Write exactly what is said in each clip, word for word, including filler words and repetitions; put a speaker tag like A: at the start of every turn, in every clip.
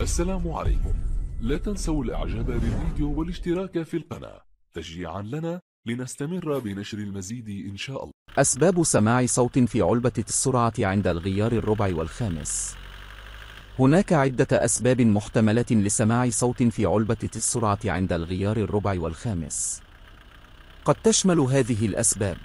A: السلام عليكم. لا تنسوا الاعجاب بالفيديو والاشتراك في القناة تشجيعا لنا لنستمر بنشر المزيد ان شاء الله.
B: أسباب سماع صوت في علبة السرعة عند الغيار الربع والخامس. هناك عدة أسباب محتملة لسماع صوت في علبة السرعة عند الغيار الربع والخامس. قد تشمل هذه الأسباب: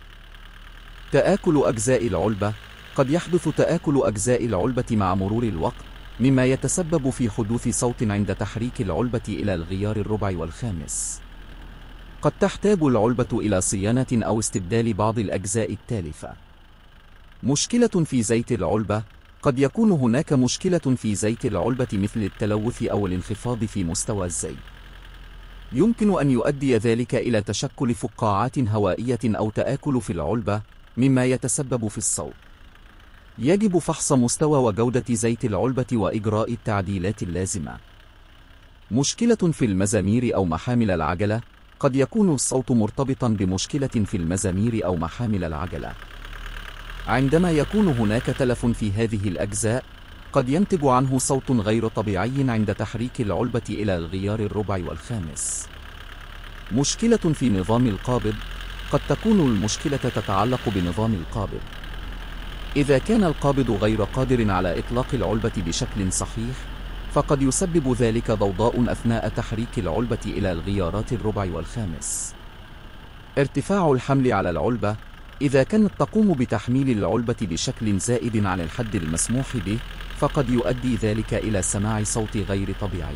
B: تآكل أجزاء العلبة. قد يحدث تآكل أجزاء العلبة مع مرور الوقت، مما يتسبب في حدوث صوت عند تحريك العلبة إلى الغيار الربع والخامس. قد تحتاج العلبة إلى صيانة أو استبدال بعض الأجزاء التالفة. مشكلة في زيت العلبة. قد يكون هناك مشكلة في زيت العلبة مثل التلوث أو الانخفاض في مستوى الزيت. يمكن أن يؤدي ذلك إلى تشكل فقاعات هوائية أو تآكل في العلبة، مما يتسبب في الصوت. يجب فحص مستوى وجودة زيت العلبة وإجراء التعديلات اللازمة. مشكلة في المزامير أو محامل العجلة. قد يكون الصوت مرتبطا بمشكلة في المزامير أو محامل العجلة. عندما يكون هناك تلف في هذه الأجزاء، قد ينتج عنه صوت غير طبيعي عند تحريك العلبة إلى الغيار الربع والخامس. مشكلة في نظام القابض. قد تكون المشكلة تتعلق بنظام القابض. إذا كان القابض غير قادر على إطلاق العلبة بشكل صحيح، فقد يسبب ذلك ضوضاء أثناء تحريك العلبة إلى الغيارات الربع والخامس. ارتفاع الحمل على العلبة. إذا كانت تقوم بتحميل العلبة بشكل زائد عن الحد المسموح به، فقد يؤدي ذلك إلى سماع صوت غير طبيعي.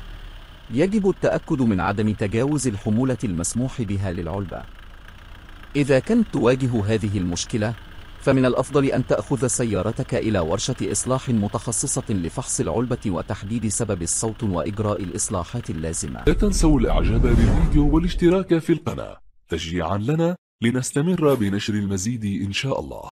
B: يجب التأكد من عدم تجاوز الحمولة المسموح بها للعلبة. إذا كنت تواجه هذه المشكلة، فمن الأفضل أن تأخذ سيارتك إلى ورشة إصلاح متخصصة لفحص العلبة وتحديد سبب الصوت وإجراء الإصلاحات اللازمة.
A: لا تنسوا الاعجاب بالفيديو والاشتراك في القناة تشجيعا لنا لنستمر بنشر المزيد ان شاء الله.